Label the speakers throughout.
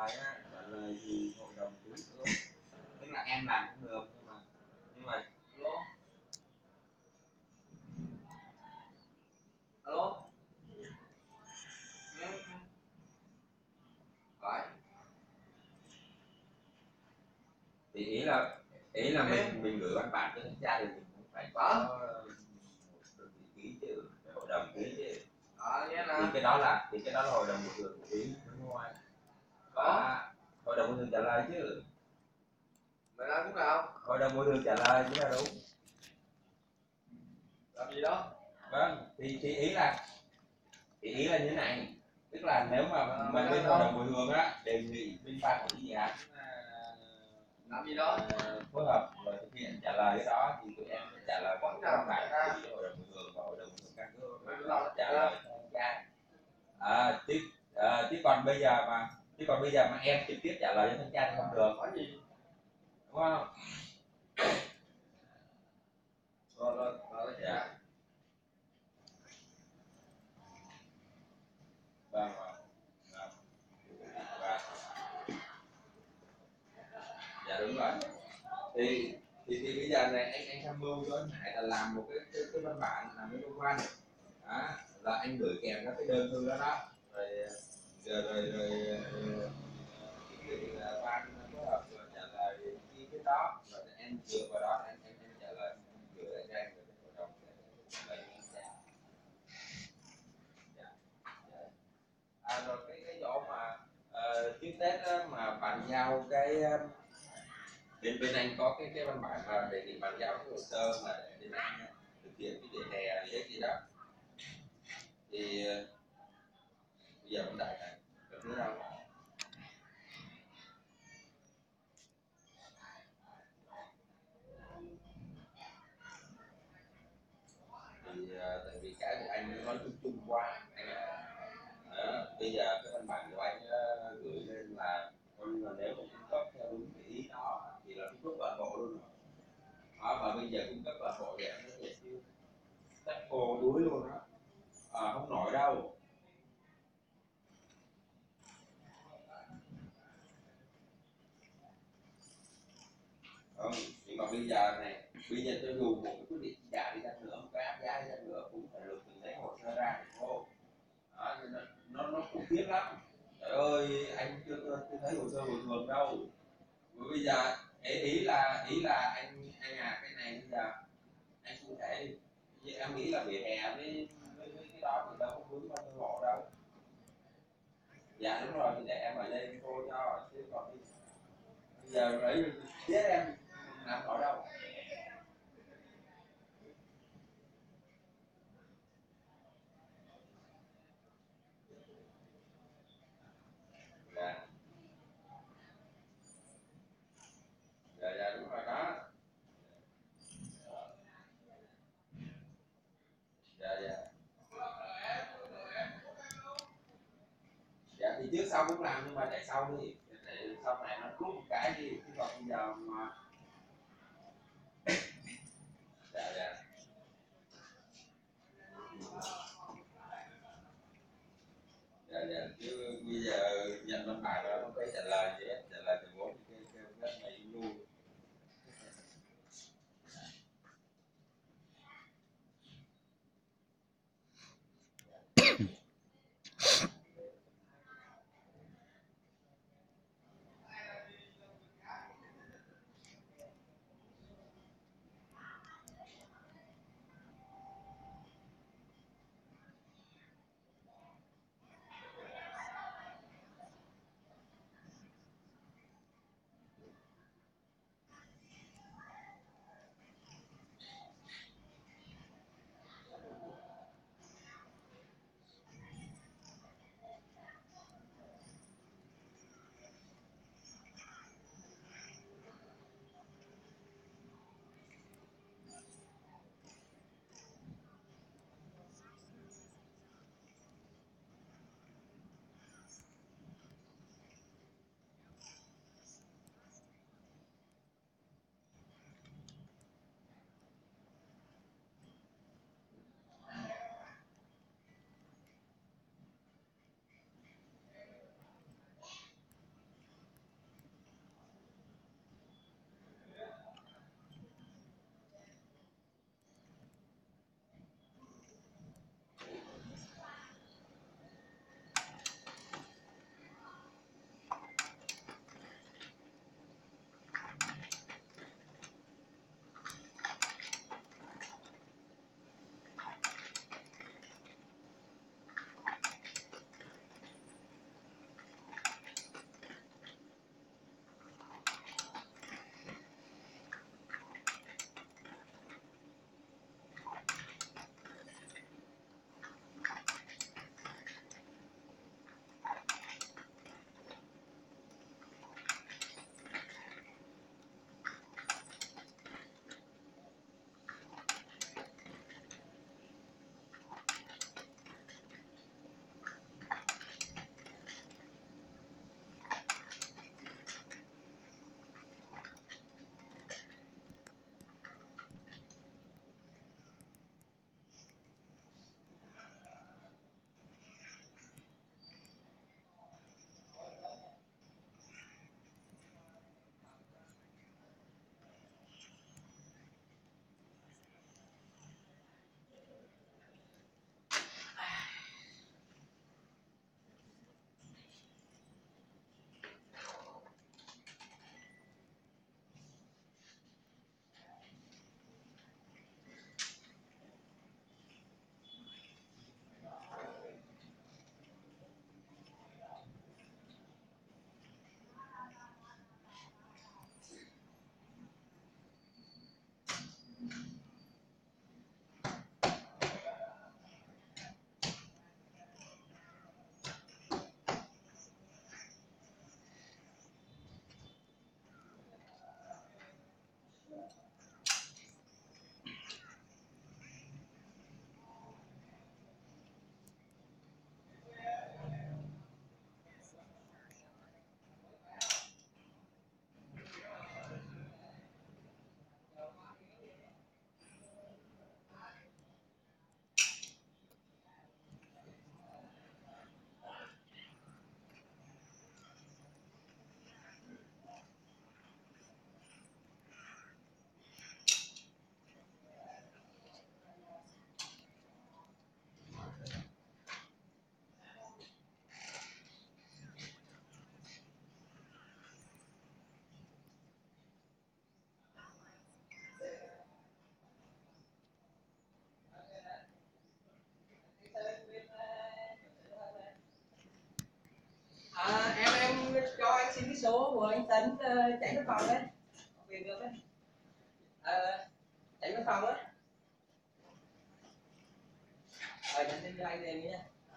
Speaker 1: lời á, trả lời thì hội đồng ký nữa. Tức là em làm cũng được nhưng mà alo phải thì ý là mình gửi văn bản cho thanh tra thì mình cũng phải có đơn vị ký chứ, hội đồng ký chứ. Thì cái đó là hội đồng bồi thường ký đúng không anh? Hội đồng bồi thường trả lời chứ. Mày nói đúng nào? Hội đồng bồi thường trả lời chứ là đúng. Làm gì đó? Vâng, thì ý là như thế này, tức là nếu mà bên hội đồng bồi thường á đề nghị bên ban quản lý dự án làm gì đó phối hợp và thực hiện trả lời cái đó thì tụi em sẽ trả lời bằng cái văn bản của hội đồng bồi thường và hội đồng bồi thường căn cứ trả lời cho thanh tra. Chứ còn bây giờ mà em trực tiếp trả lời cho thanh tra thì không được, có gì đúng không? Rồi dạ. Vâng. Dạ đúng rồi. Thì bây giờ này anh tham mưu cho anh Hải là làm một cái văn bản, làm cái công văn đó, là anh gửi kèm các cái đơn thư đó đó, rồi ban phối hợp rồi trả lời ý kiến đó, rồi em dựa vào đó anh trả lời, gửi lại cho anh rồi hội đồng trả lời. Rồi cái chỗ mà trước Tết á, mà bàn giao cái bên anh có cái văn bản mà đề nghị bàn giao cái hồ sơ mà để bên anh thực hiện cái vỉa hè gì đó thì bây giờ vấn đề này được nữa đâu. Thì tại vì cái của anh nói chung chung qua anh bây giờ cái văn bản của anh gửi lên là nếu mà cung cấp theo đúng cái ý đó thì là cung cấp toàn bộ luôn đó, mà bây giờ cung cấp toàn bộ thì anh nói thiệt chứ tách cô đuối luôn đó, không nổi đâu. Nhưng mà bây giờ này, bây giờ cho dù một cái quyết định chi trả đi chăng nữa, một cái áp giá đi chăng nữa cũng phải được từ lấy hồ sơ ra để thôi. Đó, nó khủng khiếp lắm. Trời ơi, anh chưa thấy hồ sơ bồi thường đâu. Mà bây giờ ý là anh cái này bây giờ anh cụ thể đi. Em nghĩ là vỉa hè với cái đó thì đâu có vướng bao nhiêu hộ đâu. Dạ đúng rồi, thì để em ở đây cô cho chứ còn bây giờ đấy chết em làm ở đâu. Dạ. Dạ đúng rồi đó. Dạ. Dạ thì trước sau cũng làm nhưng mà để sau đi, để sau này nó rút một cái đi chứ còn bây giờ mà dạ. Dạ chứ bây giờ nhận văn bản là không phải trả lời gì hết, trả lời từ vốn cái này luôn.
Speaker 2: số của anh Tấn chạy văn phòng đấy, về được đấy, chạy văn phòng á, nhắn tin cho anh liền nhé.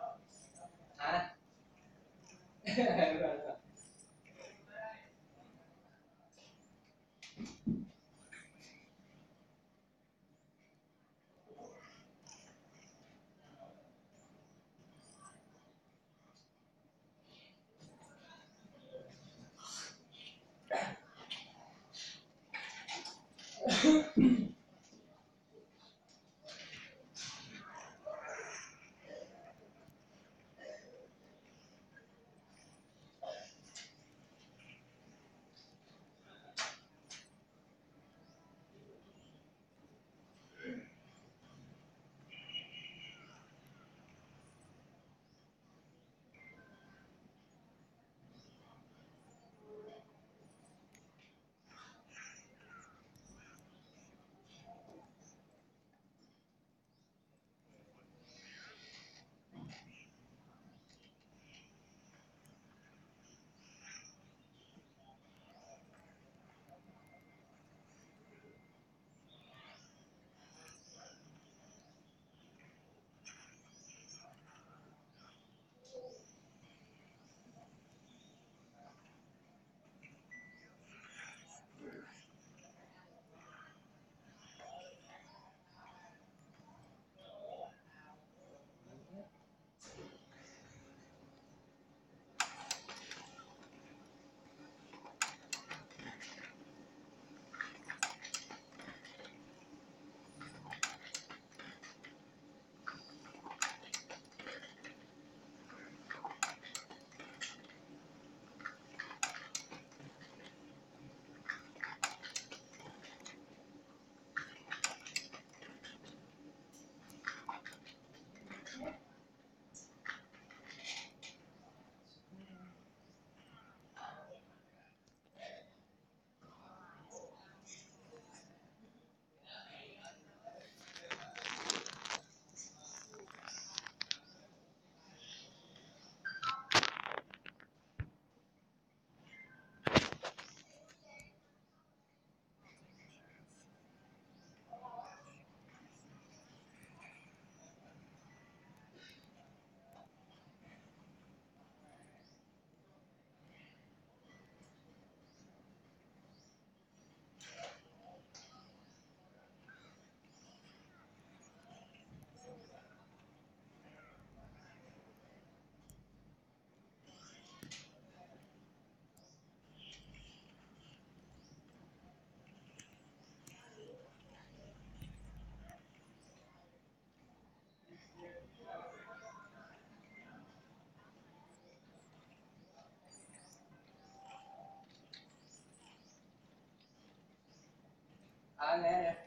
Speaker 2: Nghe nè,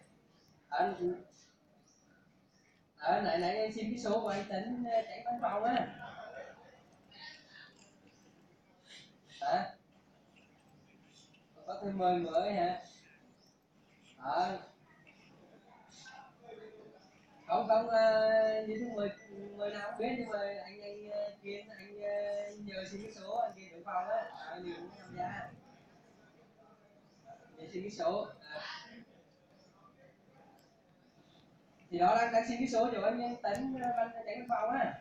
Speaker 2: nãy em xin cái số của anh Tấn chạy văn phòng á. Có thêm mời mới hả? Không như thứ mời nào không biết, nhưng mà anh Kiên anh nhờ xin cái số anh Kiên văn phòng á, liền tham gia. Nhờ xin cái số. Thì đó đang xin cái số cho anh Tấn chạy văn phòng á.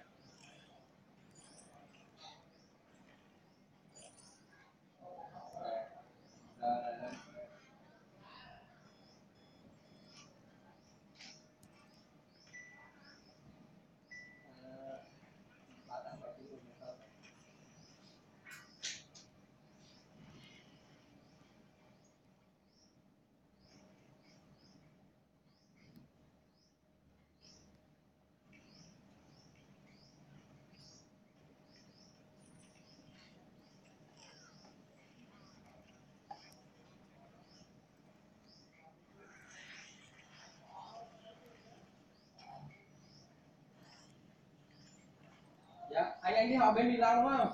Speaker 2: Dạ, anh đi họp bên Bình Long đúng không?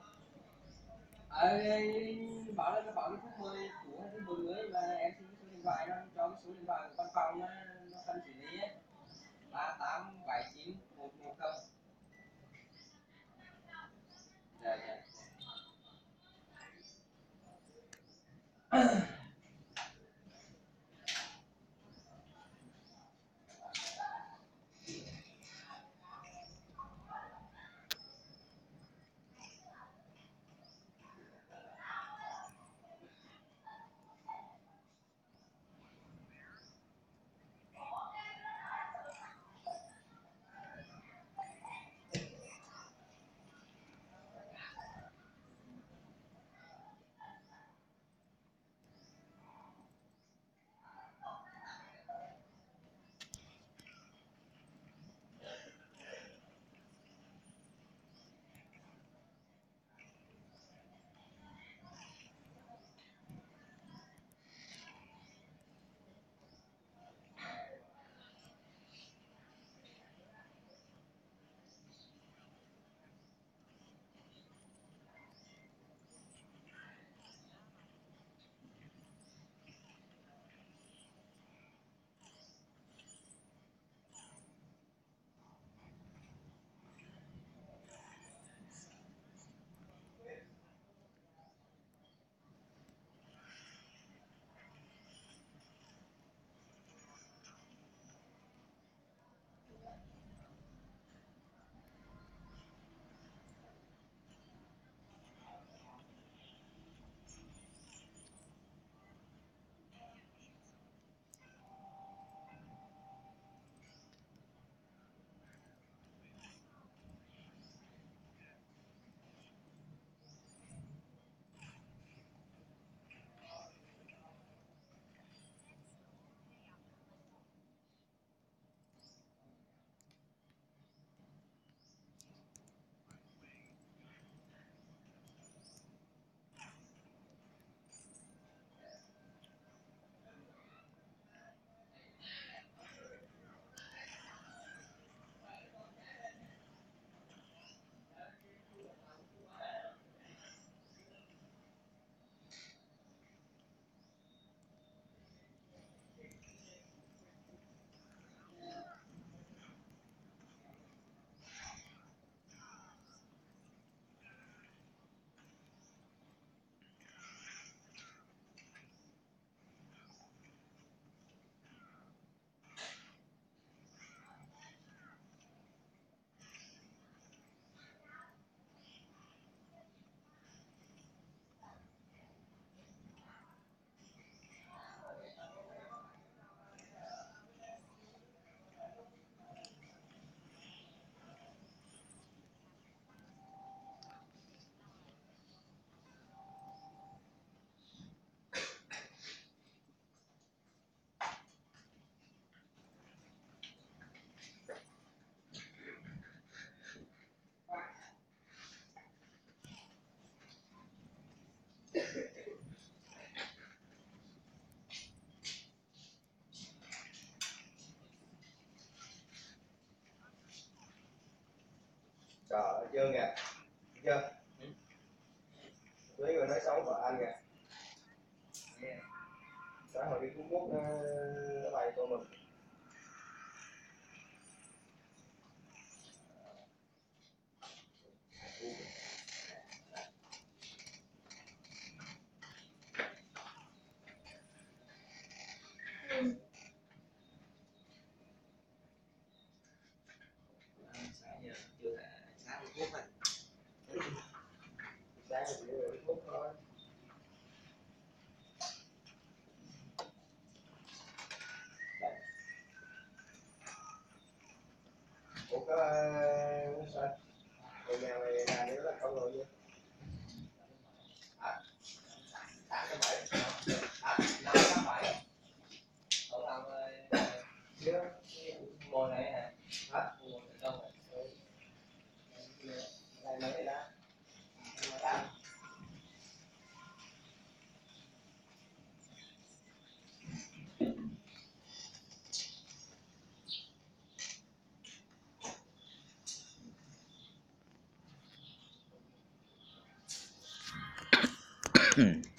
Speaker 2: Bảo là nó bảo cái thứ 10 của thứ 10 mới và em xin cái số điện thoại đó, cho cái số điện thoại của văn phòng nó phân xử lý ấy. 3879110. Dạ.
Speaker 3: chưa kìa, chưa mấy người nói xấu vợ anh kìa, nói hồi đi Phú Quốc nó bày cô mình.
Speaker 2: Sáng giờ chưa thể sáng Phú Quốc này.
Speaker 3: Sáng thì chỉ về Phú Quốc thôi. Ủa có sao? Người nhà mày làm nữa là con người chưa?
Speaker 2: Hả? 807. Hả? 587. Cậu làm
Speaker 3: Chưa.
Speaker 2: mùa này hả?
Speaker 3: Hả?
Speaker 2: Mùa này đâu rồi?
Speaker 3: Này mấy này đó.
Speaker 4: Hmm.